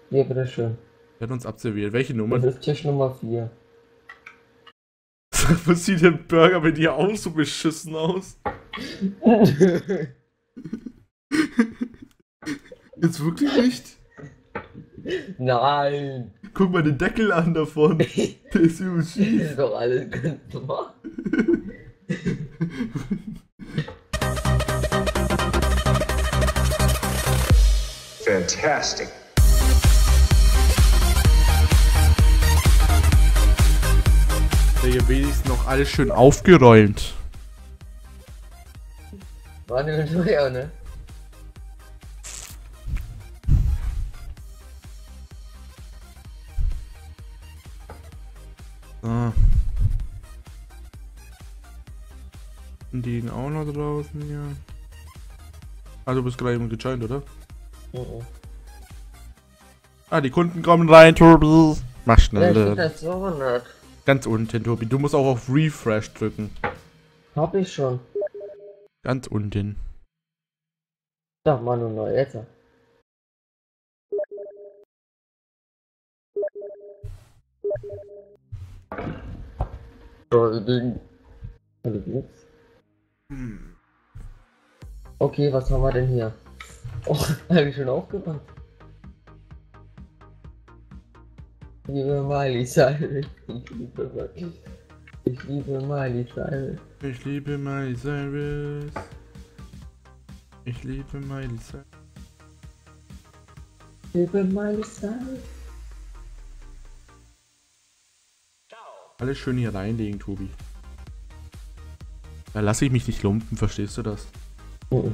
Ja, bitteschön. Er hat uns abserviert. Welche Nummer? Das ist Tisch Nummer 4. Was sieht der Burger bei dir auch so beschissen aus? Jetzt wirklich nicht? Nein! Guck mal den Deckel an davon. Der ist übel Das schief. ist doch alles ganz normal. Fantastic. Hier wenigstens noch alles schön aufgeräumt. War eine teuer, ne? Ah. Und die liegen auch noch draußen hier. Ah, du bist gerade eben gejoint, oder? Mhm. Ah, die Kunden kommen rein, Tobi. Mach Ja, schnell. steht das 200. Ganz unten, Tobi. Du musst auch auf Refresh drücken. Hab ich schon. Ganz unten. Da, Manu, neu, jetzt. Ding. Nix. Okay, was haben wir denn hier? Oh, hab ich schon aufgemacht. Liebe Miley Cyrus. Ich liebe Miley Cyrus. Ich liebe Miley Cyrus. Ich liebe Miley Cyrus. Ich liebe Miley Cyrus. Alles schön hier reinlegen, Tobi. Da lasse ich mich nicht lumpen, verstehst du das? Mhm.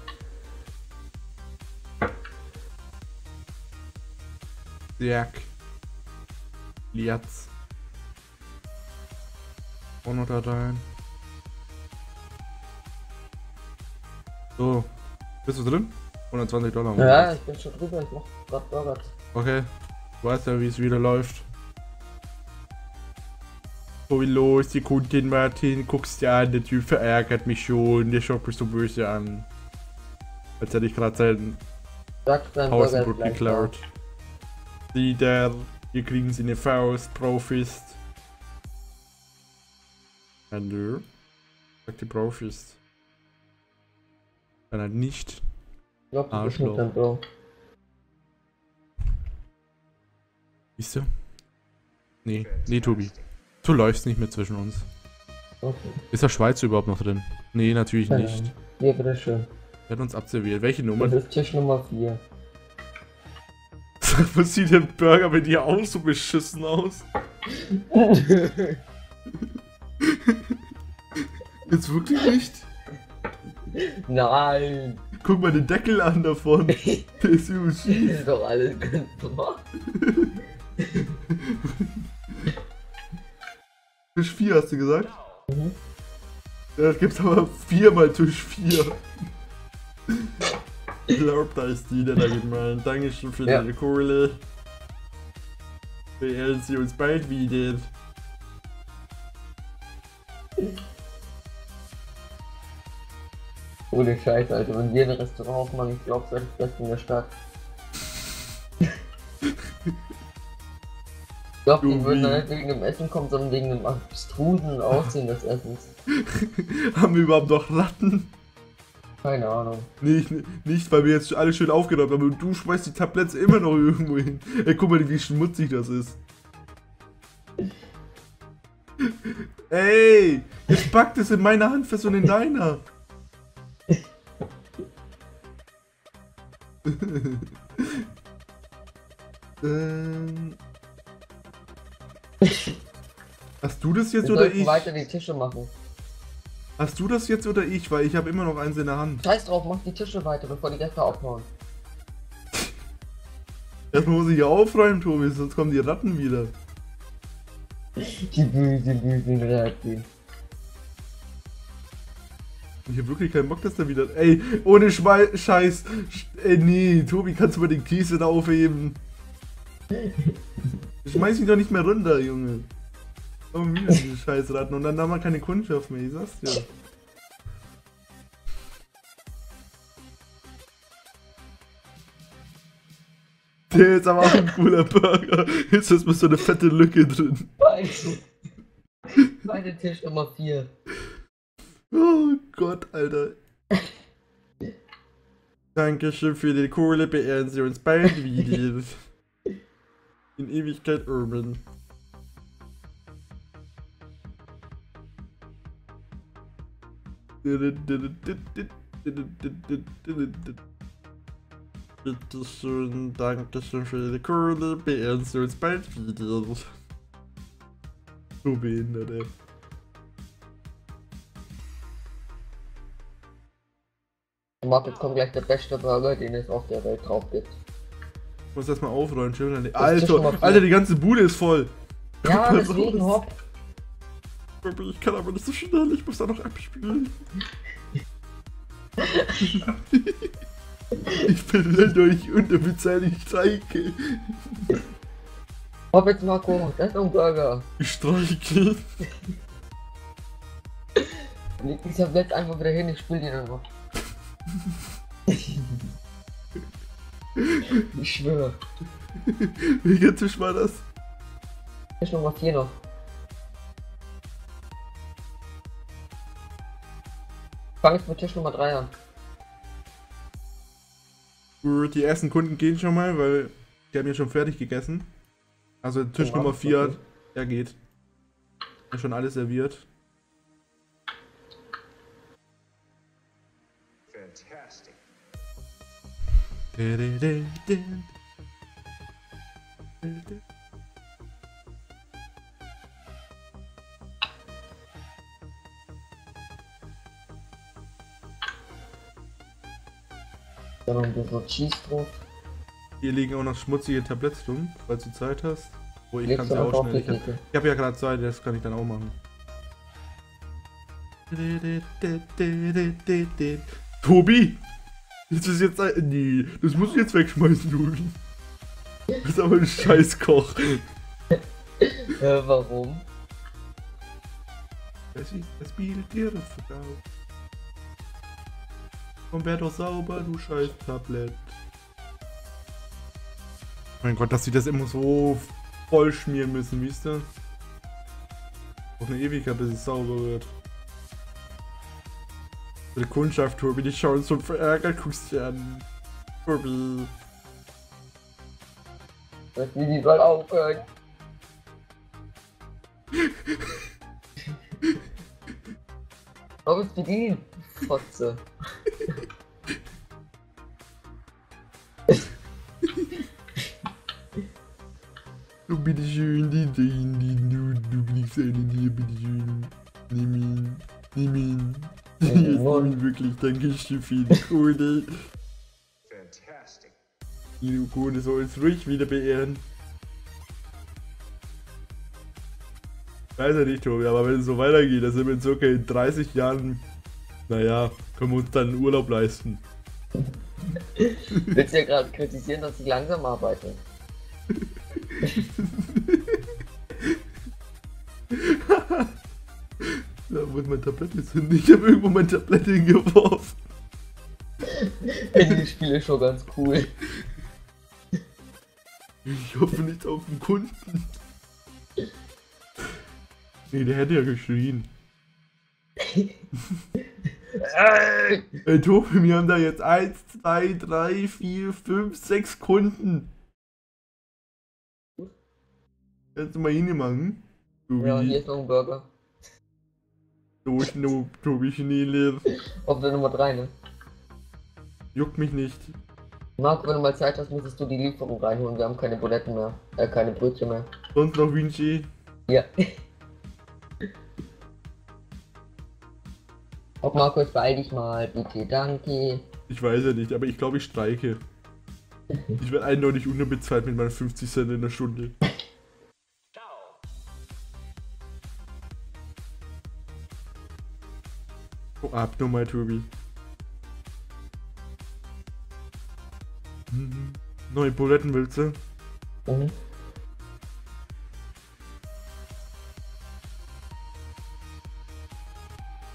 Jack. Liatz. Auch noch da rein. So. Bist du drin? $120. Ja, ich bin schon drüber, ich mach grad Burger. Okay. Du weißt ja, wie es wieder läuft. So wie los, die Kundin Martin, guckst dir an, der Typ verärgert mich schon, der schaut mich so böse an. Als hätte ich gerade seinen Sag, dein Burger ist Pausenbrot gleich geklaut. Sieh der, hier kriegen sie eine Faust, Profist. Hallo? Sagt die Profist. Dann halt nicht. da. Lock dich Arschloch. mit deinem Bro. Siehst du? Nee, nee, Tobi. Du läufst nicht mehr zwischen uns. Okay. Ist der Schweizer überhaupt noch drin? Nee, natürlich nicht. Ja, bitteschön. Er hat uns abserviert. Welche Nummer? Das ist Tisch Nummer 4. Was sieht der Burger bei dir auch so beschissen aus? Jetzt wirklich nicht? Nein! Guck mal den Deckel an davon. Der ist übel Das schief. ist doch alles ganz normal. Tisch 4 hast du gesagt? Mhm. Ja, das gibt's aber 4 mal Tisch 4. Ich glaub, da ist die, der da gemeint. Dankeschön für deine Kohle. Wir sehen uns bald wieder. Ohne Scheiße, Alter, wenn wir ein Restaurant aufmachen, ich glaub, das ist das Beste in der Stadt. Ich glaub, die würden dann nicht wegen dem Essen kommen, sondern wegen dem abstrusen Aussehen des Essens. Haben wir überhaupt noch Ratten? Keine Ahnung. Nicht, weil wir jetzt alles schön aufgeräumt haben, aber du schmeißt die Tabletts immer noch irgendwo hin. Ey, guck mal, wie schmutzig das ist. Ey, jetzt packt es in meiner Hand fest und in deiner. Hast du das jetzt Wir oder sollten ich? weiter die Tische machen. Hast du das jetzt oder ich? Weil ich habe immer noch eins in der Hand. Scheiß drauf, mach die Tische weiter, bevor die Gäste aufhauen. Erstmal muss ich ja aufräumen, Tobi, sonst kommen die Ratten wieder. Die bösen Ratten. Ich hab wirklich keinen Bock, dass da wieder... Ey, ohne Scheiß. Ey, nee, Tobi, kannst du mal den Käse da aufheben? Schmeiß mich doch nicht mehr runter, Junge. Komm wieder, diese Scheißratten. Und dann haben wir keine Kundschaft mehr, ich sag's dir. Der ist aber auch ein cooler Burger. Jetzt ist mal so eine fette Lücke drin. Beide Tisch Nummer 4. Oh Gott, Alter. Dankeschön für die Kohle, beehren Sie uns bald wieder. In Ewigkeit Urban. Bitteschön, Dankeschön für die Kohle, beehren Sie uns bald wieder. So behindert, ey. Marc, jetzt kommt gleich der beste Burger, den es auf der Welt drauf gibt. Ich muss erstmal aufräumen, schön. Alter, Alter, die ganze Bude ist voll. Ja, Guck mal deswegen raus. hopp. Ich kann aber nicht so schnell, ich muss da noch abspielen. Ich bin dadurch unterbezahlt, ich streike. Hopp jetzt, Marco, das ist noch ein Burger. Ich streike. Leg dieser Blatt einfach wieder hin, ich spiel den dann noch. Ich schwöre. Welcher Tisch war das? Tisch Nummer 4 noch. Fang jetzt mit Tisch Nummer 3 an. Gut, die ersten Kunden gehen schon mal, weil die haben ja schon fertig gegessen. Also Tisch Oh, Nummer 4, okay. der geht. Ist schon alles serviert. Fantastic. Dann noch ein bisschen Cheese drauf. Hier liegen auch noch schmutzige Tabletts rum, falls du Zeit hast. Oh, ich Legst kann es du ja einfach auch auf schnell. die Theke. Ich hab ja gerade Zeit, das kann ich dann auch machen. Tobi! Das ist jetzt ein... Nee, das musst du jetzt wegschmeißen, Tobi. Du bist aber ein Scheißkoch. Warum? Das ist das Bild ihre Frau. Und wär doch sauber, du Scheiß-Tablett. Mein Gott, dass sie das immer so voll schmieren müssen, wisst ihr? Auf eine Ewigkeit, bis es sauber wird. Die Kundschaft, Tobi, die schauen so verärgert, guckst dir an. Tobi. Das Video soll aufhören. Aber es bedient, Fotze. Oh, bitteschön, du kriegst einen hier, bitteschön. Nimm ihn, nimm ihn. Jetzt nimm ihn wirklich, danke schön für die Kohle. Fantastic. Die Kohle soll uns ruhig wieder beehren. Weiß ja nicht, Tobi, aber wenn es so weitergeht, dann sind wir in circa in 30 Jahren, naja, können wir uns dann einen Urlaub leisten. Willst du ja gerade kritisieren, dass ich langsam arbeite? Ja, wo ist mein Tablett jetzt hin? Ich habe irgendwo mein Tablett hingeworfen. Die Spiele schon ganz cool. Ich hoffe nicht auf den Kunden. Nee, der hätte ja geschrien. Ey, Tobi, wir haben da jetzt 1, 2, 3, 4, 5, 6 Kunden. Kannst du mal hingemachen? Ja, hier ist noch ein Burger. So schnell, Tobi, Schnee. Auf der Nummer 3, ne? Juckt mich nicht. Marc, wenn du mal Zeit hast, müsstest du die Lieferung reinholen. Wir haben keine Buletten mehr. Keine Brötchen mehr. Sonst noch Vinci. Ja. Ob Markus, beeil dich mal, bitte, danke. Ich weiß ja nicht, aber ich glaube, ich streike. Ich werde eindeutig unterbezahlt mit meinen 50 Cent in der Stunde. Oh, ab nochmal, Tobi. Neue Buletten willst du? Mhm.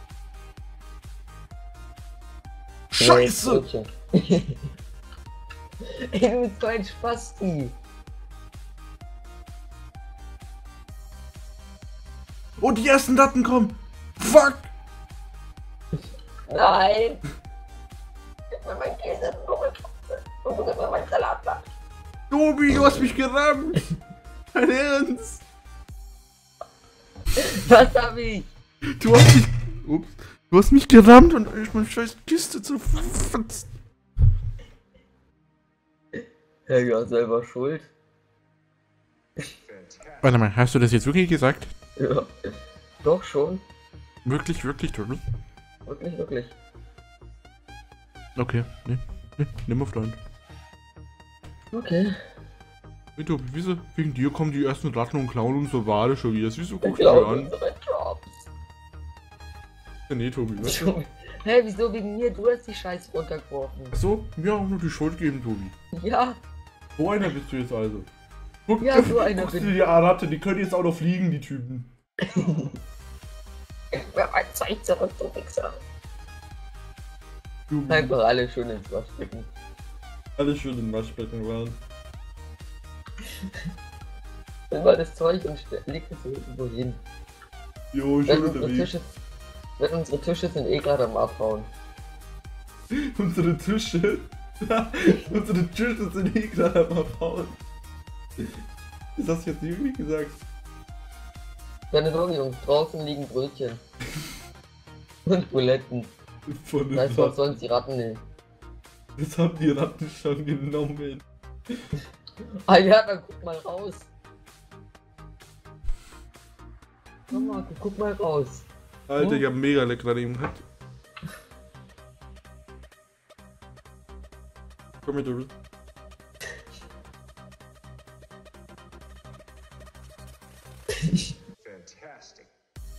Scheiße! Brötchen. Ey, du bist so ein Spasti. Oh, die ersten Daten kommen! Fuck! Nein! Gib mir mein Käse und gib mir mein Salatblatt. Tobi, du hast mich gerammt! Dein Ernst? Was hab ich? Du hast mich... Ups. Du hast mich gerammt und ich meine scheiß Kiste zerfetzt. Ja, selber schuld. Fantastic. Warte mal, hast du das jetzt wirklich gesagt? Ja. Doch schon. Wirklich, wirklich, Tobi? Wirklich, wirklich. Okay, nee, nimm auf deinen. Okay. Hey Tobi, wieso? Wegen dir kommen die ersten Ratten und klauen unsere Ware schon wieder. Wieso Ich guckst du glaube mir an? unsere Jobs. Ja, nee, Tobi, was? Hä, wieso wegen mir? Du hast die Scheiße runtergeworfen. Achso, mir auch nur die Schuld geben, Tobi. Ja, So einer bist du jetzt also. Guck, Ja, so einer guckst bin du die Ratte, die können jetzt auch noch fliegen, die Typen. wer mein Zeug zurück, du Wichser. Tobi, Einfach alle schön ins Waschbecken. alles schön im Waschbecken waren. Nimm mal das Zeug und leg es irgendwo hin. Jo, Wenn schon unsere unterwegs. Tische, wenn unsere Tische sind eh gerade am Abhauen. Unsere Tische. Unsere Tische sind eh gerade am Abhauen. Ist das jetzt irgendwie gesagt? Keine Sorge, Jungs, draußen liegen Brötchen. Und Buletten. Von den Das heißt, was Ratten. sollen die Ratten nehmen? Das haben die Ratten schon genommen. Ah ja, dann guck mal raus. Komm mal, guck mal raus. Alter, Oh. ich hab mega lecker Reden gehabt. Komm mit, Doris. Fantastic.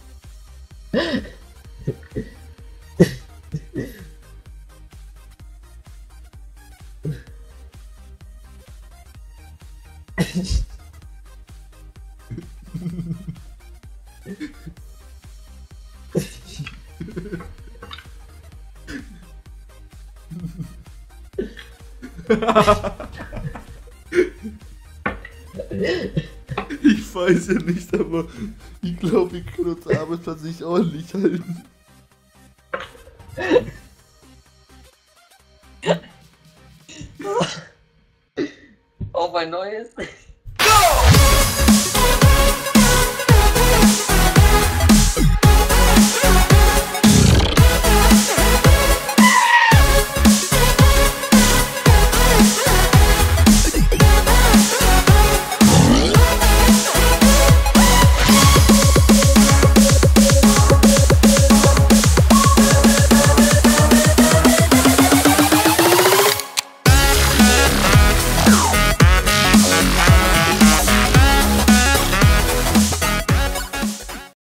Ich weiß ja nicht, aber ich glaube, wir können uns Arbeitsplatz nicht ordentlich halten. Auf ein neues.